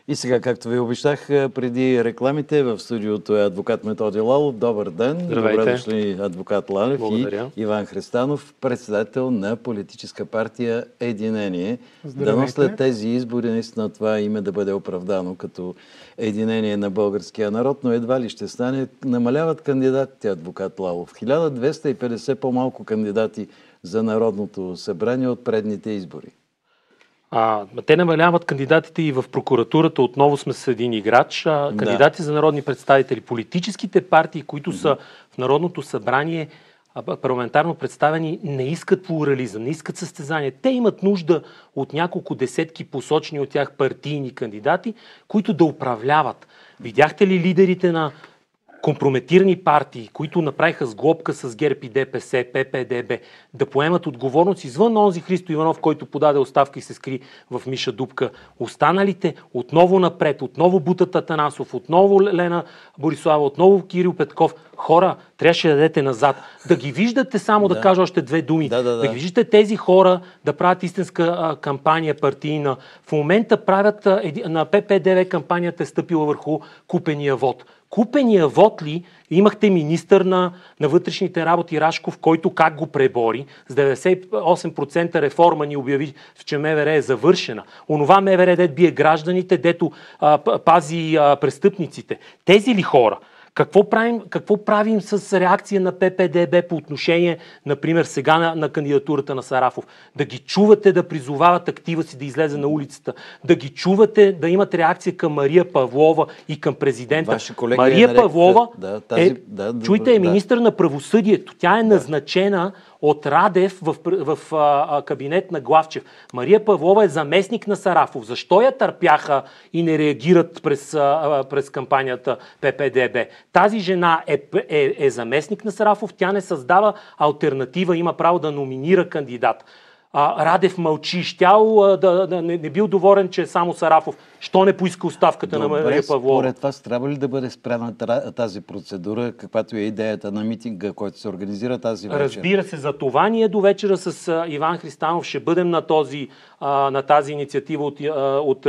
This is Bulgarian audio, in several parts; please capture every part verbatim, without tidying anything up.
И сега, както ви обещах преди рекламите, в студиото е адвокат Методи Лалов. Добър ден! Здравейте! Добре дошли адвокат Лалев. Благодаря. И Иван Христанов, председател на политическа партия Единение. Здравейте! Дано след тези избори наистина това име да бъде оправдано като единение на българския народ, но едва ли ще стане. Намаляват кандидатите, адвокат Лалов. хиляда двеста и петдесет по-малко кандидати за Народното събрание от предните избори. А, те намаляват кандидатите и в прокуратурата. Отново сме с един играч. А, кандидати да. за народни представители. Политическите партии, които mm-hmm. са в Народното събрание парламентарно представени, не искат плурализъм, не искат състезание. Те имат нужда от няколко десетки посочени от тях партийни кандидати, които да управляват. Видяхте ли лидерите на компрометирани партии, които направиха сглобка с ГЕРБ и ДПС, ППДБ, да поемат отговорност извън онзи Христо Иванов, който подаде оставка и се скри в Миша Дупка. Останалите отново напред, отново Бутата Атанасов, отново Лена Борислава, отново Кирил Петков. Хора, трябваше да дадете назад. Да ги виждате, само да, да кажа още две думи. Да, да, да. да ги виждате тези хора да правят истинска а, кампания партийна. В момента правят а, еди, на ППДБ кампанията е стъпила върху купения вод. Купения вод ли, имахте министър на, на вътрешните работи Рашков, който как го пребори, с деветдесет и осем процента реформа ни обяви, че МВР е завършена. Онова МВР, дет бие гражданите, дето а, пази а, престъпниците. Тези ли хора? Какво правим, какво правим с реакция на ППДБ по отношение, например, сега на, на кандидатурата на Сарафов? Да ги чувате да призовават актива си да излезе на улицата, да ги чувате да имат реакция към Мария Павлова и към президента. Мария е Павлова да, тази, е, да, да, чуйте, е да. министър на правосъдието. Тя е назначена от Радев в, в, в а, кабинет на Главчев. Мария Павлова е заместник на Сарафов. Защо я търпяха и не реагират през, а, през кампанията ППДБ? Тази жена е, е, е заместник на Сарафов, тя не създава алтернатива, има право да номинира кандидат. А, Радев мълчи, щял а, да, да не, не бил доволен, че е само Сарафов. Що не поиска оставката Добре, на Мария Павлова? Според вас трябва ли да бъде спряна тази процедура, каквато е идеята на митинга, който се организира тази вечер? Разбира се, за това ние до вечера с а, Иван Христанов ще бъдем на, този, а, на тази инициатива от, а, от а,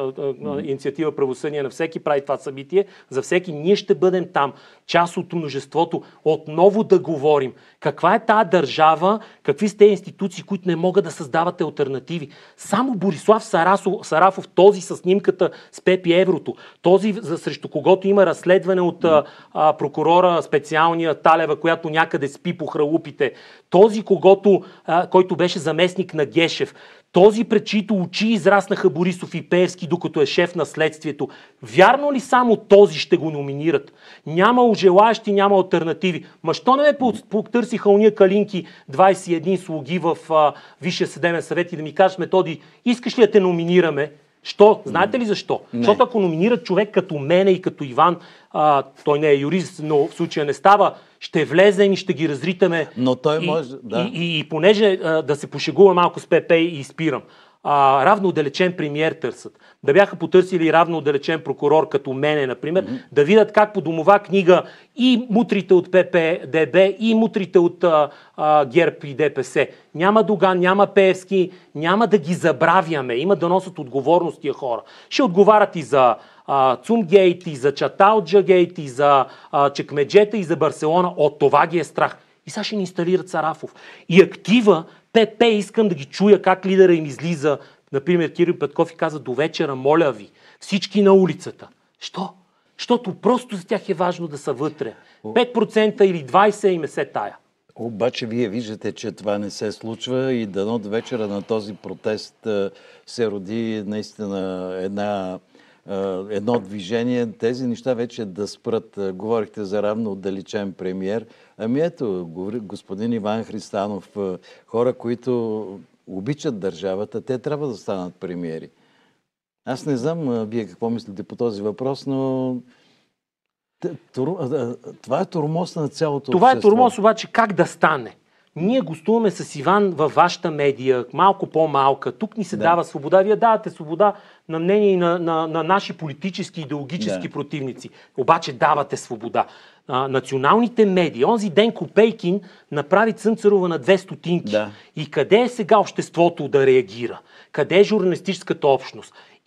а, инициатива Правосъдие на всеки прави това събитие. За всеки ние ще бъдем там, част от множеството, отново да говорим. Каква е тази държава, какви сте институции, които не могат да създават алтернативи. Само Борислав Сарасов, Сарафов, този с снимката с Пепи Еврото, този за, срещу когото има разследване от а, а, прокурора специалния Талева, която някъде спи по хралупите, този, когото, а, който беше заместник на Гешев, този, пред чието очи израснаха Борисов и Пеевски, докато е шеф на следствието. Вярно ли само този ще го номинират? Няма желаящи, няма алтернативи. Ма що не ме потърсиха уния калинки двайсет и един слуги в а, Висшия съдебен съвет и да ми кажеш, Методи, искаш ли да те номинираме? Що? Знаете ли защо? Не. Защото ако номинират човек като мене и като Иван, а, той не е юрист, но в случая не става, ще влезем и ще ги разритаме. Но той и, може, да. И, и, и понеже а, да се пошегува малко с ПП и спирам, а, равно отдалечен премиер търсят. Да бяха потърсили равно отдалечен прокурор като мене, например, mm-hmm. да видят как по домова книга и мутрите от ППДБ, и мутрите от а, а, ГЕРБ и ДПС. Няма Доган, няма Пеевски, няма да ги забравяме. Има да носят отговорност тия хора. Ще отговарят и за а, Цумгейт, и за Чаталджагейт, и за а, Чекмеджета, и за Барселона. От това ги е страх. И сега ще ни инсталират Сарафов. И актива, ПП, искам да ги чуя как лидера им излиза, например Кирил Петков, и каза: до вечера, моля ви, всички на улицата. Що? Защото просто за тях е важно да са вътре. пет процента или двайсет процента им е се тая. Обаче вие виждате, че това не се случва и дано до вечера на този протест се роди наистина една, едно движение. Тези неща вече да спрат. Говорихте за равно отдалечен премиер. Ами ето, господин Иван Христанов, хора, които обичат държавата, те трябва да станат премиери. Аз не знам вие какво мислите по този въпрос, но това е тормоз на цялото Това общество. е тормоз, обаче как да стане? Ние гостуваме с Иван във вашата медия, малко по-малка. Тук ни се да. дава свобода. Вие давате свобода на мнение и на, на, на наши политически и идеологически да. противници. Обаче давате свобода. А, националните медии. Онзи ден Копейкин направи Цънцарова на две стотинки. Да. И къде е сега обществото да реагира? Къде е журналистическата общност?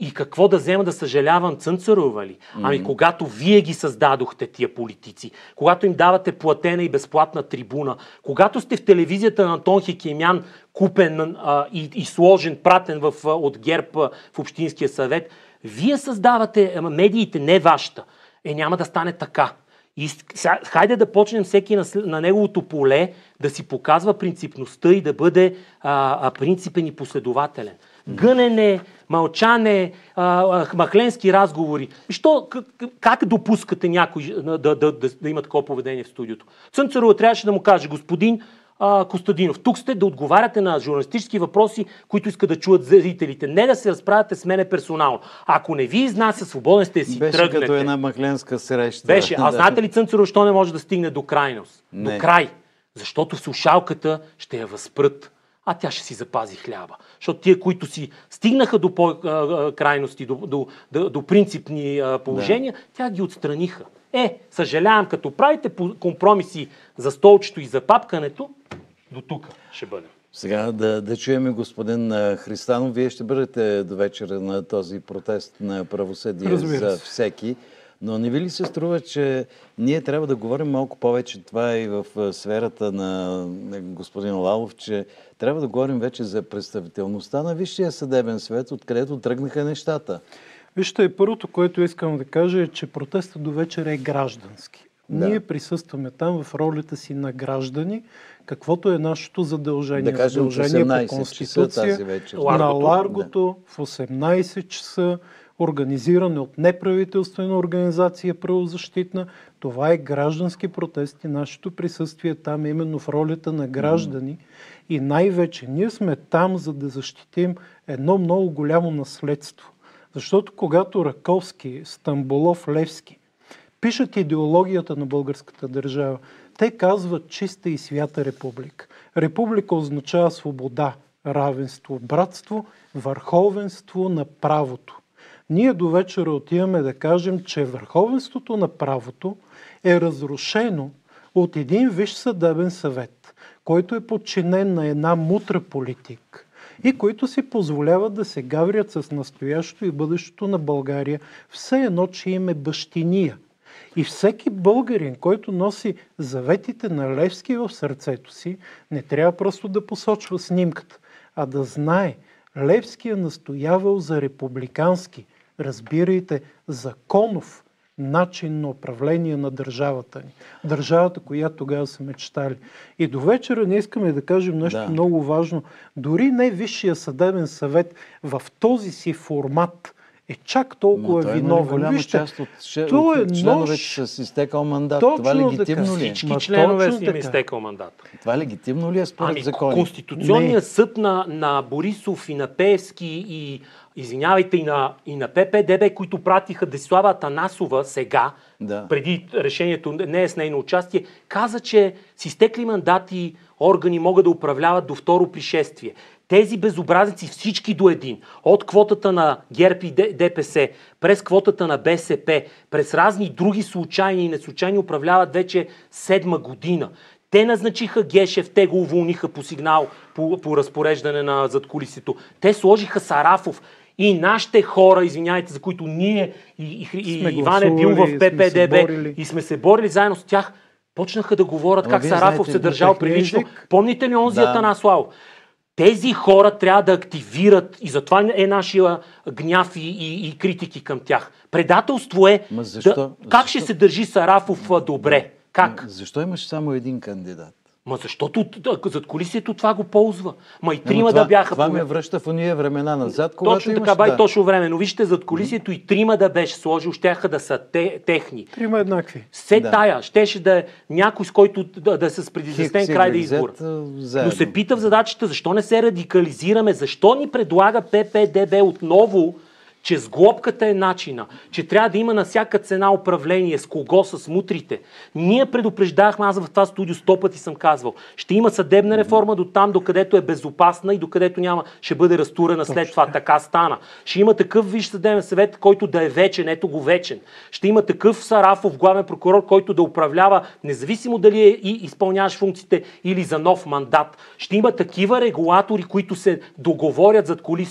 И какво да взема да съжалявам Цънцарова ли? Ами mm-hmm. когато вие ги създадохте тия политици, когато им давате платена и безплатна трибуна, когато сте в телевизията на Антон Хекемян, купен а, и, и сложен, пратен в, от ГЕРБ в Общинския съвет, вие създавате медиите, не вашата. Е, няма да стане така. И хайде да почнем всеки на, на неговото поле да си показва принципността и да бъде а, а, принципен и последователен. Гънене, мълчане, а, а, махленски разговори. Що, как, как допускате някой да, да, да, да има такова поведение в студиото? Цънцарова трябваше да му каже: господин а, Костадинов, тук сте да отговаряте на журналистически въпроси, които искат да чуят зрителите. Не да се разправяте с мене персонално. Ако не ви изнася, свободен сте си Беше тръгнете. Беше като една махленска среща. Беше. А знаете ли Цънцарова, що не може да стигне до крайност? Не. До край. Защото в слушалката ще я възпрат, а тя ще си запази хляба. Защото тия, които си стигнаха до крайности, до, до, до, до принципни положения, да. Тя ги отстраниха. Е, съжалявам, като правите компромиси за столчето и за папкането, до тук ще бъдем. Сега да, да чуем господин Христанов. Вие ще бъдете до вечера на този протест на правосъдие Разбира за всеки. Но не ви ли се струва, че ние трябва да говорим малко повече, това и в сферата на господин Лалов, че трябва да говорим вече за представителността на Висшия съдебен съвет, откъдето тръгнаха нещата? Вижте, първото, което искам да кажа е, че протестът до вечера е граждански. Да. Ние присъстваме там в ролята си на граждани, каквото е нашето задължение. Да кажем, задължение по Конституция, вечер. На Ларгото да. В осемнайсет часа, организиране от неправителствена организация правозащитна. Това е граждански протест и нашето присъствие там е именно в ролята на граждани. Mm. И най-вече ние сме там, за да защитим едно много голямо наследство. Защото когато Раковски, Стамболов, Левски пишат идеологията на българската държава, те казват чиста и свята република. Република означава свобода, равенство, братство, върховенство на правото. Ние до вечера отиваме да кажем, че върховенството на правото е разрушено от един Висш съдебен съвет, който е подчинен на една мутра политик и които си позволяват да се гаврят с настоящето и бъдещето на България, все едно, че им е бащиния. И всеки българин, който носи заветите на Левски в сърцето си, не трябва просто да посочва снимката, а да знае, Левски е настоявал за републикански, разбирайте, законов начин на управление на държавата ни. Държавата, която тогава са мечтали. И до вечера не искаме да кажем нещо да. много важно. Дори не Висшия съдебен съвет в този си формат е чак толкова Но виновен. Голяма Вижте, част от, ше... то е от членовете нож... с изтекал мандат. Точно това легитимно така. ли е? Всички членове си им изтекал мандат. Това легитимно ли е според ами, закони? Конституционният съд на, на Борисов и на Пеевски и извинявайте и на, и на П П Д Б, които пратиха Десислава Атанасова сега, да. преди решението не е с нейно участие, каза, че с изтекли мандати органи могат да управляват до второ пришествие. Тези безобразници всички до един, от квотата на ГЕРБ и Д П С, през квотата на Б С П, през разни други случайни и неслучайни управляват вече седма година. Те назначиха Гешев, те го уволниха по сигнал, по, по разпореждане на задкулисието. Те сложиха Сарафов и нашите хора, извиняйте, за които ние и, и, и Иван е бил в П П Д Б и сме се борили заедно с тях, почнаха да говорят как Сарафов знаете, се държал прилично. Помните ли онзи да. Атанас Лалов? Тези хора трябва да активират и затова е нашия гняв и, и, и критики към тях. Предателство е защо? Да, как защо? Ще се държи Сарафов добре. Как? Защо имаш само един кандидат? Ма защото задкулисието това го ползва. Ма и трима това, да бяха... Това ме връща в уния времена назад, когато точно имаш, така, бай да. точно време. Но вижте, задкулисието и трима да беше сложил, щяха да са те, техни. Трима еднакви. Се да. Тая, щеше да е някой, с който да, да се с предизвестен край да избор. Но се пита в задачата, защо не се радикализираме, защо ни предлага П П Д Б отново, че с глобката е начина, че трябва да има на всяка цена управление, с кого, с мутрите. Ние предупреждахме, аз в това студио сто пъти съм казвал, ще има съдебна реформа до там, докъдето е безопасна и докъдето няма, ще бъде разтурена след това. Така стана. Ще има такъв Висш съдебен съвет, който да е вечен, ето го вечен. Ще има такъв Сарафов, главен прокурор, който да управлява, независимо дали е и изпълняваш функциите или за нов мандат. Ще има такива регулатори, които се договорят задкулисно.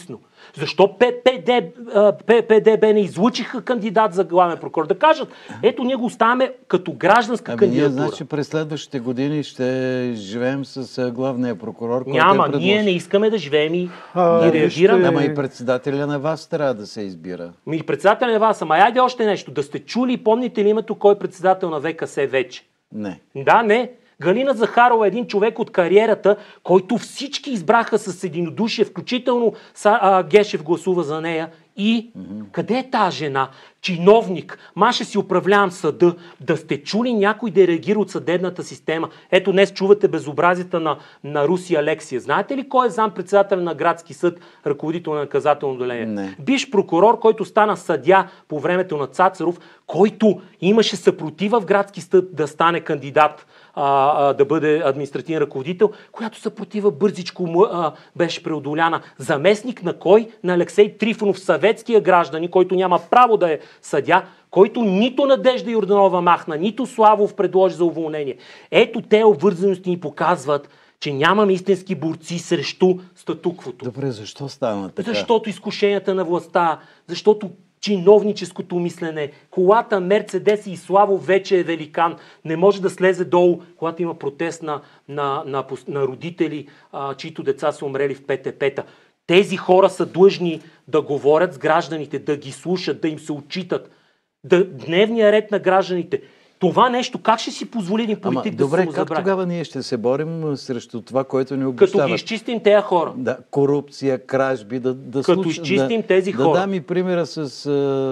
Защо П П Д Б не излучиха кандидат за главен прокурор? Да кажат, ето ние го оставяме като гражданска ами кандидатура. Ние, значи, през следващите години ще живеем с главния прокурор, който Няма, е предложен. ние не искаме да живеем и, А, и реагираме. Ама и председателя на вас трябва да се избира. Ми председателя на вас, ама айде още нещо. Да сте чули, помните ли името кой е председател на В К С вече? Не. Да, не. Галина Захарова е един човек от кариерата, който всички избраха с единодушие, включително а, Гешев гласува за нея. И mm-hmm. къде е тази жена? Чиновник. Маше си управлявам съда. Да сте чули някой да реагира от съдебната система. Ето днес чувате безобразията на, на Руси Алексия. Знаете ли кой е зам-председател на градски съд, ръководител на наказателно отделение? Не. Биш прокурор, който стана съдия по времето на Цацаров, който имаше съпротива в градски съд да стане кандидат, а, а, да бъде административен ръководител, която съпротива бързичко му, а, беше преодоляна. Заместник на кой? На Алексей Трифонов, съветския гражданин, който няма право да е съдя, който нито Надежда Йорданова махна, нито Славов предложи за уволнение. Ето те обвързаности ни показват, че нямаме истински борци срещу статуквото. Добре, защо стана така? Защото изкушенията на властта, защото чиновническото мислене, колата Мерцедес и Славов вече е великан, не може да слезе долу, когато има протест на, на, на, на родители, а, чието деца са умрели в П Т П-та. Тези хора са длъжни да говорят с гражданите, да ги слушат, да им се отчитат. Да, дневния ред на гражданите. Това нещо, как ще си позволи един политик Ама, да добре, се му как забрави? тогава ние ще се борим срещу това, което ни обещават? Като ги изчистим тези хора. Да, корупция, кражби, да, да Като случ... изчистим да, тези да хора. Да дам и примера с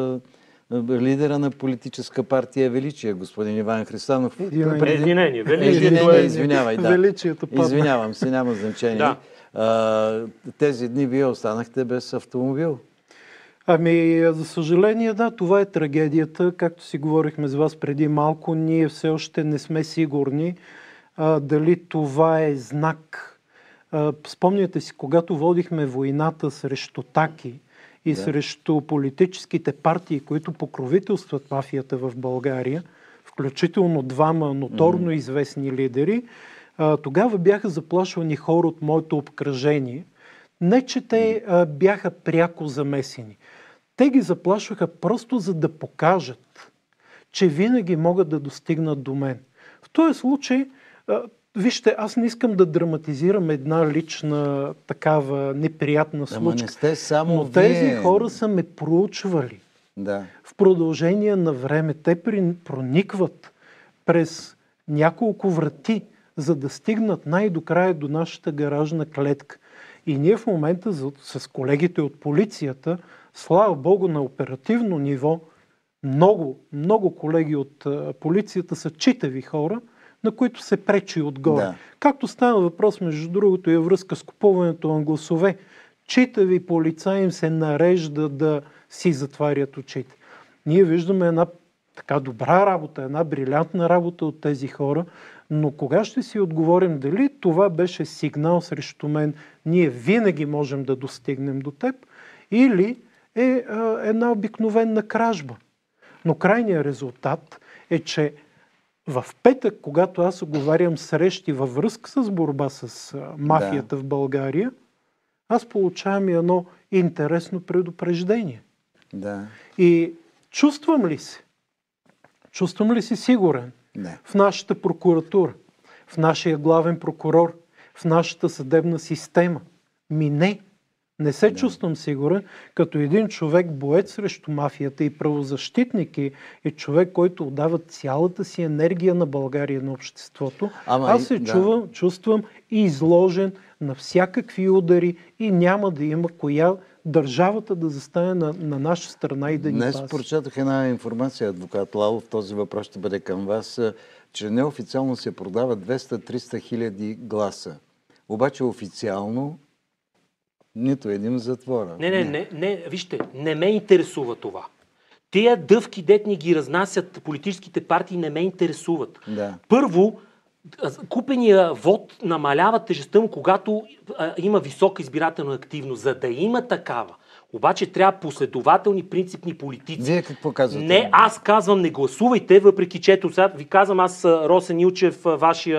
а, лидера на политическа партия Величие, господин Иван Христанов. Единение. Единение. Величие. Единение, извинявай, да. Величието падна. Извинявам се, няма значение. Да. А, тези дни вие останахте без автомобил. Ами, за съжаление, да, това е трагедията. Както си говорихме с вас преди малко, ние все още не сме сигурни а, дали това е знак. А, спомняте си, когато водихме войната срещу Таки и Да. срещу политическите партии, които покровителстват мафията в България, включително двама ноторно известни лидери, а, тогава бяха заплашвани хора от моето обкръжение. Не, че те а, бяха пряко замесени. Те ги заплашваха просто за да покажат, че винаги могат да достигнат до мен. В този случай, а, вижте, аз не искам да драматизирам една лична такава неприятна Ама случка. не сте само Но вие. тези хора са ме проучвали. Да. В продължение на време те при- проникват през няколко врати, за да стигнат най-до края до нашата гаражна клетка. И ние в момента за, с колегите от полицията, слава Богу, на оперативно ниво, много, много колеги от а, полицията са читави хора, на които се пречи отгоре. Да. Както стана въпрос, между другото, и във връзка с купуването на гласове, читави полицаи им се нарежда да си затварят очите. Ние виждаме една така добра работа, една брилянтна работа от тези хора, но кога ще си отговорим дали това беше сигнал срещу мен, ние винаги можем да достигнем до теб, или е а, една обикновена кражба. Но крайният резултат е, че в петък, когато аз оговарям срещи във връзка с борба с а, мафията Да. в България, аз получавам и едно интересно предупреждение. Да. И чувствам ли се? Чувствам ли си сигурен Не. в нашата прокуратура, в нашия главен прокурор, в нашата съдебна система? Ми не. Не се Да. чувствам сигурен, като един човек боец срещу мафията и правозащитник и, и човек, който отдава цялата си енергия на България, на обществото. Ама Аз и- се да. чувам, чувствам изложен на всякакви удари и няма да има коя държавата да застане на, на наша страна и да ни Днес пази. прочетох една информация, адвокат Лалов, този въпрос ще бъде към вас, а, че неофициално се продава двеста-триста хиляди гласа. Обаче официално нито един в затвора. Не, не, не, не, вижте, не ме интересува това. Тия дъвки, дет ни ги разнасят политическите партии, не ме интересуват. Да. Първо, купения вод намалява тежестта му, когато а, има висока избирателна активност. За да има такава, обаче трябва последователни, принципни политици. Вие какво казвате? Не, аз казвам, не гласувайте, въпреки че ето сега ви казвам, аз Росен Илчев, вашия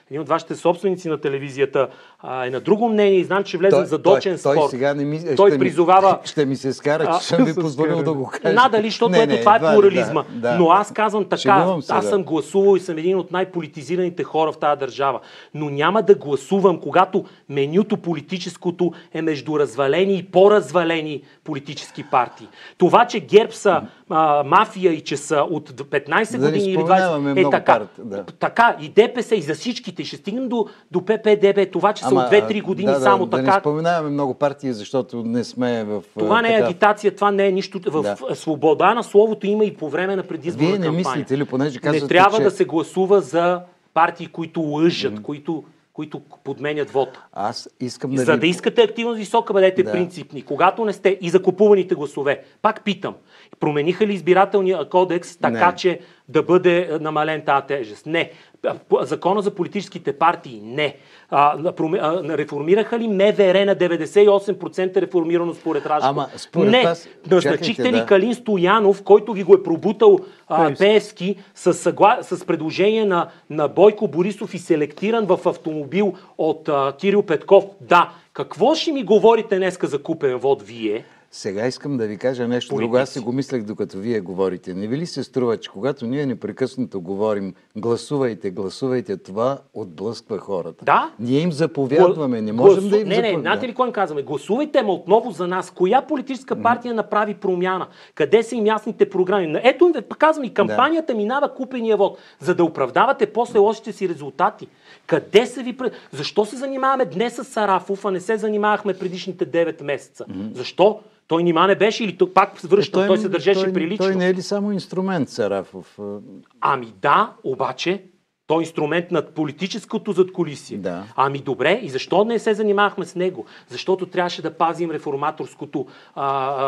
един от вашите собственици на телевизията а, е на друго мнение и знам, че влезе той, в задочен той, спор. Той сега не ми, той ще призовава... Ми, ще ми се скара, че съм ви позволил да го кажа. Надали, защото не, ето не, това е да, плурализма. Да, да. Но аз казвам така, се, аз да. съм гласувал и съм един от най-политизираните хора в тази държава. Но няма да гласувам, когато менюто политическото е между развалени и по-развалени политически партии. Това, че ГЕРБ са а, мафия и че са от петнайсет да години или двайсет, е така. Парт, да. Така, и ДПС, и за всичките. Ще стигнем до, до П П Д Б, това, че са от две-три години да, само да, така. Да не споменаваме много партии, защото не сме в... Това не е така... агитация, това не е нищо. В да. свобода на словото има и по време на предизборна Вие не кампания. мислите ли, понеже казвате, не трябва че... да се гласува за партии, които лъжат, mm-hmm. които, които подменят вота. Аз искам да За ви... да искате активност висока, бъдете да. принципни. Когато не сте и за купуваните гласове. Пак питам, промениха ли избирателния кодекс така, не. че да бъде намален тази тежест? Не. Закона за политическите партии? Не. А, реформираха ли М В Р на деветдесет и осем процента реформирано според Рашков? Ама, според не. вас... Назначихте ли да. Калин Стоянов, който ви го е пробутал а, Пеевски с, съгла... с предложение на, на Бойко Борисов и селектиран в автомобил от а, Кирил Петков? Да. Какво ще ми говорите днеска за купен вод вие? Сега искам да ви кажа нещо Политици. друго. Аз си го мислех, докато вие говорите. Не ви ли се струва, че когато ние непрекъснато говорим гласувайте, гласувайте, това отблъсква хората? Да. Ние им заповядваме, не можем Гласу... да им Не, не, знаете ли кой им казваме? Гласувайте, ма отново за нас. Коя политическа партия направи промяна? Къде са им ясните програми? Ето, казвам и кампанията да. минава купения вод, за да оправдавате после лошите си резултати. Къде са ви... Защо се занимаваме днес с Сарафов, а не се занимавахме предишните девет месеца? Mm-hmm. Защо? Той нима не беше или пак връща, той, той се държеше той, прилично? Той не е ли само инструмент, Сарафов? Ами да, обаче той е инструмент над политическото задкулисие. Да. Ами добре, и защо не се занимавахме с него? Защото трябваше да пазим реформаторското а,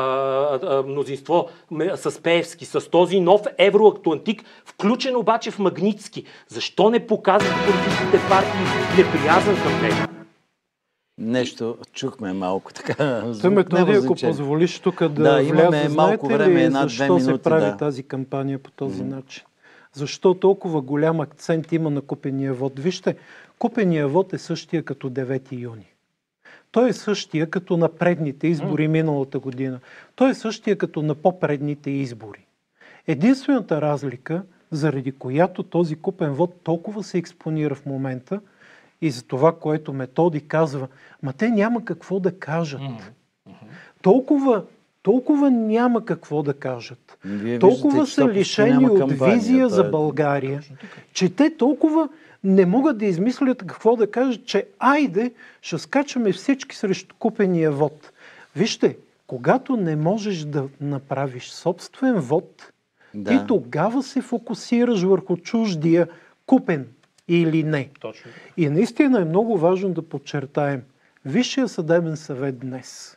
а, а, мнозинство с Пеевски, с този нов евроатлантик, включен обаче в Магнитски. Защо не показват политическите партии неприязан към него? Нещо чухме малко така. Та Методи, ако позволиш тук да, да вляза, малко знаете време, ли една, защо минути, се прави да. тази кампания по този mm. начин? Защо толкова голям акцент има на купения вод? Вижте, купения вод е същия като девети юни. Той е същия като на предните избори mm. миналата година. Той е същия като на по-предните избори. Единствената разлика, заради която този купен вод толкова се експонира в момента, и за това, което Методи казва, ма те няма какво да кажат. Mm-hmm. Толкова, толкова няма какво да кажат. Вие толкова виждате, са лишени от кампания, визия за е... България, че те толкова не могат да измислят какво да кажат, че айде, ще скачаме всички срещу купения вод. Вижте, когато не можеш да направиш собствен вод, да. ти тогава се фокусираш върху чуждия купен или не. Точно. И наистина е много важно да подчертаем. Висшия съдебен съвет днес,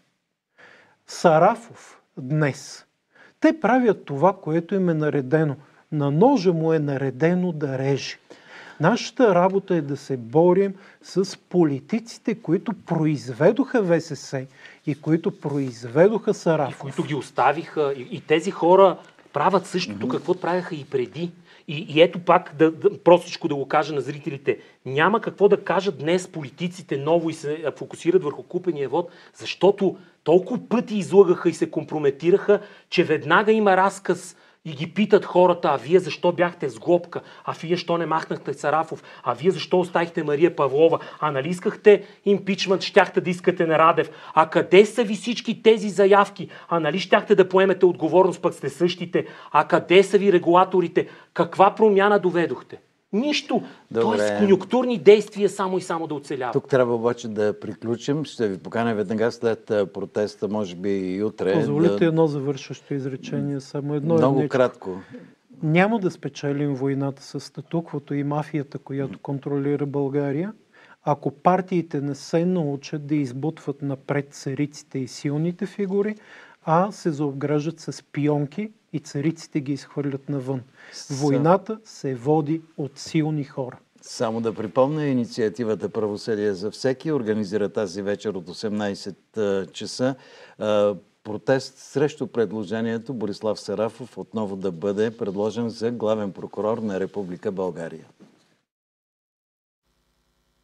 Сарафов днес, те правят това, което им е наредено. На ножа му е наредено да реже. Нашата работа е да се борим с политиците, които произведоха В С С и които произведоха Сарафов. И които ги оставиха. И, и тези хора правят същото, mm-hmm. какво правяха и преди. И, и ето пак, да, да, простичко да го кажа на зрителите, няма какво да кажат днес политиците ново и се фокусират върху купения вод, защото толкова пъти излъгаха и се компрометираха, че веднага има разказ и ги питат хората, а вие защо бяхте с Глобка, а вие защо не махнахте Сарафов, а вие защо оставихте Мария Павлова, а нали искахте импичмент, щяхте да искате на Радев, а къде са ви всички тези заявки, а нали щяхте да поемете отговорност, пък сте същите, а къде са ви регулаторите, каква промяна доведохте? Нищо. Тоест конюнктурни действия само и само да оцеляват. Тук трябва обаче да приключим. Ще ви поканя веднага след протеста, може би и утре. Позволите да... едно завършващо изречение, само едно. Много едничко. кратко. Няма да спечелим войната с статуквото и мафията, която контролира България, ако партиите не се научат да избутват напред цариците и силните фигури, а се заобграждат с пионки и цариците ги изхвърлят навън. Войната се води от силни хора. Само да припомня, инициативата Правосъдие за всеки организира тази вечер от осемнайсет часа протест срещу предложението Борислав Сарафов отново да бъде предложен за главен прокурор на Република България.